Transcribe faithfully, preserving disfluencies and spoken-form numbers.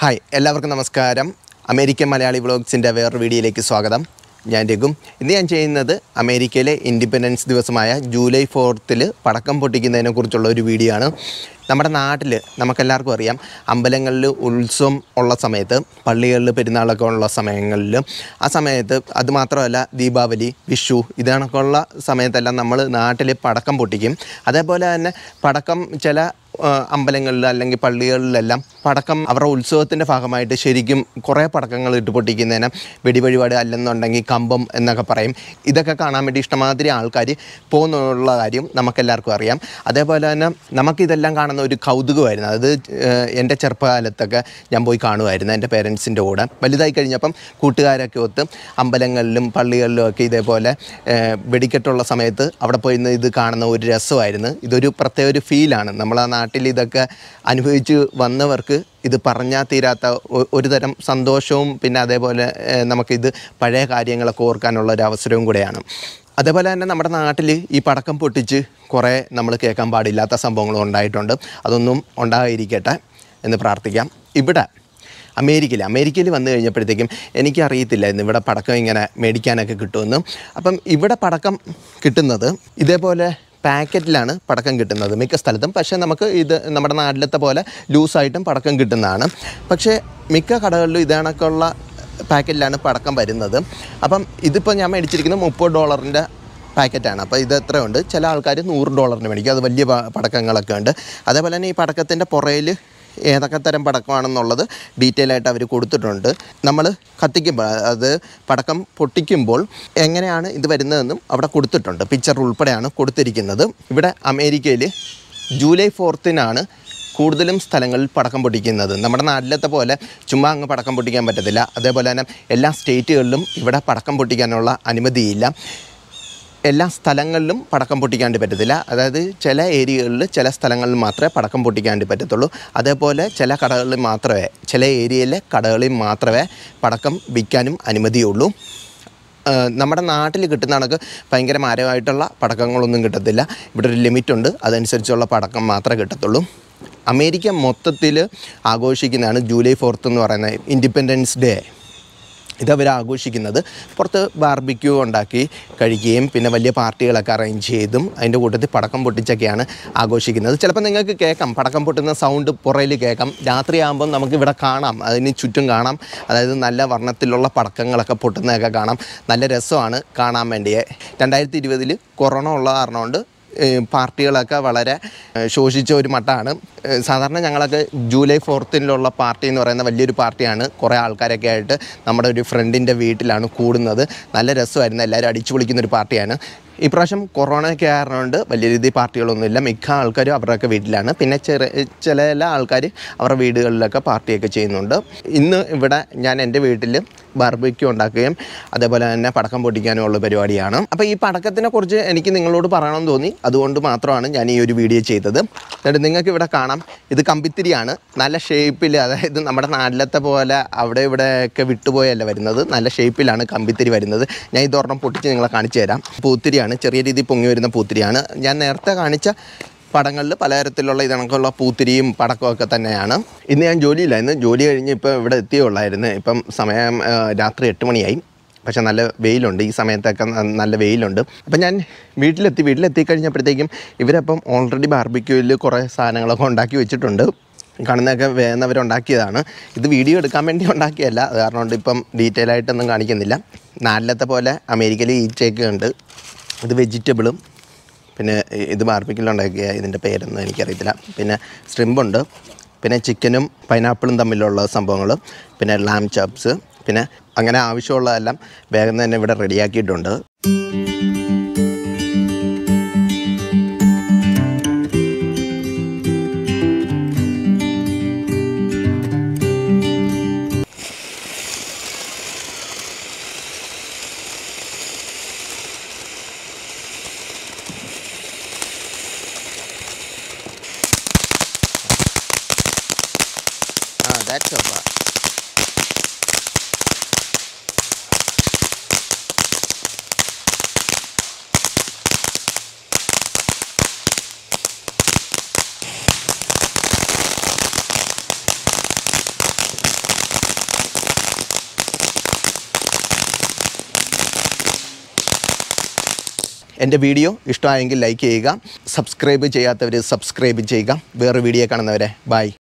Hi എല്ലാവർക്കും നമസ്കാരം. American Malayali വ്ളോഗ്സിൻ്റെ വേറൊരു വീഡിയോയിലേക്ക് സ്വാഗതം. ഞാൻ രഘും. ഇന്ന് ഞാൻ ചെയ്യുന്നത് അമേരിക്കയിലെ ഇൻഡിപെൻഡൻസ് ദിവസമായ ജൂലൈ ഫോർത്തിൽ പടക്കം പൊട്ടിക്കുന്നതിനെക്കുറിച്ചുള്ള ഒരു വീഡിയോ ആണ്. നമ്മുടെ നാട്ടിൽ നമുക്കെല്ലാവർക്കും അറിയാം, അമ്പലങ്ങളിൽ ഉത്സവം ഉള്ള സമയത്ത്, പള്ളികളിൽ പെരുന്നാളൊക്കെ ഉള്ള സമയങ്ങളിൽ, ആ സമയത്ത് അതുമാത്രമല്ല ദീപാവലി, വിഷു ഇതണക്കുള്ള സമയത്തെല്ലാം നമ്മൾ നാട്ടിൽ പടക്കം പൊട്ടിക്കും. അതേപോലെ തന്നെ പടക്കം ചില അമ്പലങ്ങളിൽ അല്ലെങ്കിൽ പള്ളികളിലെല്ലാം പടക്കം അവരുടെ ഉത്സവത്തിൻ്റെ ഭാഗമായിട്ട് ശരിക്കും കുറേ പടക്കങ്ങൾ ഇട്ട് പൊട്ടിക്കുന്നതിന് വെടിവഴിപാട് അല്ലെന്നുണ്ടെങ്കിൽ കമ്പം എന്നൊക്കെ പറയും. ഇതൊക്കെ കാണാൻ വേണ്ടി ഇഷ്ടമാതിരി ആൾക്കാർ പോകുന്നുള്ള കാര്യം നമുക്കെല്ലാവർക്കും അറിയാം. അതേപോലെ തന്നെ നമുക്കിതെല്ലാം കാണുന്ന ഒരു കൗതുകമായിരുന്നു. അത് എൻ്റെ ചെറുപ്പകാലത്തൊക്കെ ഞാൻ പോയി കാണുമായിരുന്നു എൻ്റെ പേരൻസിൻ്റെ കൂടെ. വലുതായി കഴിഞ്ഞപ്പം കൂട്ടുകാരൊക്കെ ഒത്ത് അമ്പലങ്ങളിലും പള്ളികളിലും ഒക്കെ ഇതേപോലെ വെടിക്കെട്ടുള്ള സമയത്ത് അവിടെ പോയി ഇത് കാണുന്ന ഒരു രസമായിരുന്നു. ഇതൊരു പ്രത്യേക ഒരു ഫീലാണ്. നമ്മൾ ആ നാട്ടിൽ ഇതൊക്കെ അനുഭവിച്ച് വന്നവർക്ക് ഇത് പറഞ്ഞാൽ തീരാത്ത ഒരു തരം സന്തോഷവും പിന്നെ അതേപോലെ നമുക്കിത് പഴയ കാര്യങ്ങളൊക്കെ ഓർക്കാനുള്ള ഒരു അവസരവും കൂടെയാണ്. അതേപോലെ തന്നെ നമ്മുടെ നാട്ടിൽ ഈ പടക്കം പൊട്ടിച്ച് കുറേ നമ്മൾ കേൾക്കാൻ പാടില്ലാത്ത സംഭവങ്ങളും ഉണ്ടായിട്ടുണ്ട്. അതൊന്നും ഉണ്ടായിരിക്കട്ടെ എന്ന് പ്രാർത്ഥിക്കാം. ഇവിടെ അമേരിക്കയിൽ അമേരിക്കയിൽ വന്നു കഴിഞ്ഞപ്പോഴത്തേക്കും എനിക്കറിയത്തില്ലായിരുന്നു ഇവിടെ പടക്കം ഇങ്ങനെ മേടിക്കാനൊക്കെ കിട്ടുമെന്ന്. അപ്പം ഇവിടെ പടക്കം കിട്ടുന്നത് ഇതേപോലെ പാക്കറ്റിലാണ് പടക്കം കിട്ടുന്നത് മിക്ക സ്ഥലത്തും. പക്ഷേ നമുക്ക് ഇത് നമ്മുടെ നാട്ടിലത്തെ പോലെ ലൂസായിട്ടും പടക്കം കിട്ടുന്നതാണ്. പക്ഷേ മിക്ക കടകളിലും ഇതേണക്കുള്ള പാക്കറ്റിലാണ് പടക്കം വരുന്നത്. അപ്പം ഇതിപ്പോൾ ഞാൻ മേടിച്ചിരിക്കുന്നത് മുപ്പത് ഡോളറിൻ്റെ പാക്കറ്റാണ്. അപ്പോൾ ഇത് എത്രയുണ്ട്? ചില ആൾക്കാർ നൂറ് ഡോളറിന് മേടിക്കും. അത് വലിയ പടക്കങ്ങളൊക്കെ ഉണ്ട്. അതേപോലെ തന്നെ ഈ പടക്കത്തിൻ്റെ പുറയിൽ ഏതൊക്കെ തരം പടക്കമാണെന്നുള്ളത് ഡീറ്റെയിൽ ആയിട്ട് അവർ കൊടുത്തിട്ടുണ്ട്. നമ്മൾ കത്തിക്കുമ്പോൾ അത് പടക്കം പൊട്ടിക്കുമ്പോൾ എങ്ങനെയാണ് ഇത് വരുന്നതെന്നും അവിടെ കൊടുത്തിട്ടുണ്ട്. പിക്ചർ ഉൾപ്പെടെയാണ് കൊടുത്തിരിക്കുന്നത്. ഇവിടെ അമേരിക്കയിൽ ജൂലൈ ഫോർത്തിനാണ് കൂടുതലും സ്ഥലങ്ങളിൽ പടക്കം പൊട്ടിക്കുന്നത്. നമ്മുടെ നാട്ടിലത്തെ പോലെ ചുമ്മാ അങ്ങ് പടക്കം പൊട്ടിക്കാൻ പറ്റത്തില്ല. അതേപോലെ തന്നെ എല്ലാ സ്റ്റേറ്റുകളിലും ഇവിടെ പടക്കം പൊട്ടിക്കാനുള്ള അനുമതിയില്ല. എല്ലാ സ്ഥലങ്ങളിലും പടക്കം പൊട്ടിക്കാണ്ട് പറ്റത്തില്ല. അതായത് ചില ഏരിയകളിൽ ചില സ്ഥലങ്ങളിൽ മാത്രമേ പടക്കം പൊട്ടിക്കാണ്ട് പറ്റത്തുള്ളൂ. അതേപോലെ ചില കടകളിൽ മാത്രമേ ചില ഏരിയയിലെ കടകളിൽ മാത്രമേ പടക്കം വിൽക്കാനും അനുമതിയുള്ളൂ. നമ്മുടെ നാട്ടിൽ കിട്ടുന്ന കണക്ക് ഭയങ്കര മാരകമായിട്ടുള്ള പടക്കങ്ങളൊന്നും കിട്ടത്തില്ല. ഇവിടെ ഒരു ലിമിറ്റുണ്ട്. അതനുസരിച്ചുള്ള പടക്കം മാത്രമേ കിട്ടത്തുള്ളൂ. അമേരിക്ക മൊത്തത്തിൽ ആഘോഷിക്കുന്നതാണ് ജൂലൈ ഫോർത്ത് എന്ന് പറയുന്ന ഇൻഡിപെൻഡൻസ് ഡേ. ഇതവർ ആഘോഷിക്കുന്നത് പുറത്ത് ബാർബിക്യൂ ഉണ്ടാക്കി കഴിക്കുകയും പിന്നെ വലിയ പാർട്ടികളൊക്കെ അറേഞ്ച് ചെയ്തും അതിൻ്റെ കൂട്ടത്തിൽ പടക്കം പൊട്ടിച്ചൊക്കെയാണ് ആഘോഷിക്കുന്നത്. ചിലപ്പോൾ നിങ്ങൾക്ക് കേൾക്കാം പടക്കം പൊട്ടുന്ന സൗണ്ട് പുറയിൽ കേൾക്കാം. രാത്രിയാകുമ്പം നമുക്കിവിടെ കാണാം, അതിന് ചുറ്റും കാണാം. അതായത് നല്ല വർണ്ണത്തിലുള്ള പടക്കങ്ങളൊക്കെ പൊട്ടുന്നതൊക്കെ കാണാം. നല്ല രസമാണ് കാണാൻ വേണ്ടിയേ. രണ്ടായിരത്തി ഇരുപതിൽ കൊറോണ ഉള്ള കാരണം കൊണ്ട് പാർട്ടികളൊക്കെ വളരെ ശോഷിച്ച ഒരു മട്ടാണ്. സാധാരണ ഞങ്ങളൊക്കെ ജൂലൈ ഫോർത്തിനുള്ള പാർട്ടി എന്ന് പറയുന്ന വലിയൊരു പാർട്ടിയാണ്. കുറേ ആൾക്കാരൊക്കെ ആയിട്ട് നമ്മുടെ ഒരു ഫ്രണ്ടിൻ്റെ വീട്ടിലാണ് കൂടുന്നത്. നല്ല രസമായിരുന്നു. എല്ലാവരും അടിച്ചു പൊളിക്കുന്നൊരു പാർട്ടിയാണ്. ഇപ്രാവശ്യം കൊറോണയൊക്കെ ആയതുകൊണ്ട് വലിയ രീതിയിൽ പാർട്ടികളൊന്നുമില്ല. മിക്ക ആൾക്കാരും അവരുടെയൊക്കെ വീട്ടിലാണ്. പിന്നെ ചെറിയ ചില ചില ആൾക്കാർ അവരുടെ വീടുകളിലൊക്കെ പാർട്ടിയൊക്കെ ചെയ്യുന്നുണ്ട്. ഇന്ന് ഇവിടെ ഞാൻ എൻ്റെ വീട്ടിൽ ബാർബിക്യൂ ഉണ്ടാക്കുകയും അതേപോലെ തന്നെ പടക്കം പൊട്ടിക്കാനും ഉള്ള പരിപാടിയാണ്. അപ്പോൾ ഈ പടക്കത്തിനെ കുറിച്ച് എനിക്ക് നിങ്ങളോട് പറയണമെന്ന് തോന്നി. അതുകൊണ്ട് മാത്രമാണ് ഞാൻ ഈ ഒരു വീഡിയോ ചെയ്തത്. എന്നിട്ട് നിങ്ങൾക്ക് ഇവിടെ കാണാം, ഇത് കമ്പിത്തിരിയാണ്. നല്ല ഷേപ്പിൽ, അതായത് നമ്മുടെ നാട്ടിലത്തെ പോലെ അവിടെ ഇവിടെയൊക്കെ വിട്ടുപോയല്ല വരുന്നത്. നല്ല ഷേപ്പിലാണ് കമ്പിത്തിരി വരുന്നത്. ഞാൻ ഇതൊരെണ്ണം പൊട്ടിച്ച് നിങ്ങളെ കാണിച്ചു തരാം. പൂത്തിരിയാണ്, ചെറിയ രീതിയിൽ പൊങ്ങി വരുന്ന പൂത്തിരിയാണ്. ഞാൻ നേരത്തെ കാണിച്ച പടങ്ങളിൽ പലതരത്തിലുള്ള ഇതണക്കുള്ള പൂത്തിരിയും പടക്കമൊക്കെ തന്നെയാണ്. ഇന്ന് ഞാൻ ജോലിയിലായിരുന്നു. ജോലി കഴിഞ്ഞ് ഇപ്പോൾ ഇവിടെ എത്തിയുള്ളായിരുന്നു. ഇപ്പം സമയം രാത്രി എട്ട് മണിയായി. പക്ഷേ നല്ല വെയിലുണ്ട്. ഈ സമയത്തൊക്കെ നല്ല വെയിലുണ്ട്. അപ്പം ഞാൻ വീട്ടിലെത്തി വീട്ടിലെത്തി കഴിഞ്ഞപ്പോഴത്തേക്കും ഇവരപ്പം ഓൾറെഡി ബാർബിക്യൂവിൽ കുറേ സാധനങ്ങളൊക്കെ ഉണ്ടാക്കി വെച്ചിട്ടുണ്ട്. കാണുന്നതൊക്കെ വേണമെന്നവരുണ്ടാക്കിയതാണ്. ഇത് വീഡിയോ എടുക്കാൻ വേണ്ടി ഉണ്ടാക്കിയല്ല. അത് കാരണം കൊണ്ട് ഇപ്പം ഡീറ്റെയിൽ ആയിട്ടൊന്നും കാണിക്കുന്നില്ല. നാട്ടിലത്തെ പോലെ അമേരിക്കയിൽ ഈച്ചയൊക്കെ ഉണ്ട്. ഇത് വെജിറ്റബിളും പിന്നെ ഇത് ബാർബിക്യൂലുണ്ടാക്കിയ ഇതിൻ്റെ പേരൊന്നും എനിക്കറിയത്തില്ല. പിന്നെ സ്ട്രിമ്പുണ്ട്, പിന്നെ ചിക്കനും പൈനാപ്പിളും തമ്മിലുള്ള സംഭവങ്ങൾ, പിന്നെ ലാം ചപ്സ്, പിന്നെ അങ്ങനെ ആവശ്യമുള്ളതെല്ലാം വേഗം തന്നെ ഇവിടെ റെഡിയാക്കിയിട്ടുണ്ട്. Ah, that's over. എൻ്റെ വീഡിയോ ഇഷ്ടമായെങ്കിൽ ലൈക്ക് ചെയ്യുക, സബ്സ്ക്രൈബ് ചെയ്യാത്തവർ സബ്സ്ക്രൈബ് ചെയ്യുക. വേറെ വീഡിയോ കാണുന്നവരെ ബൈ.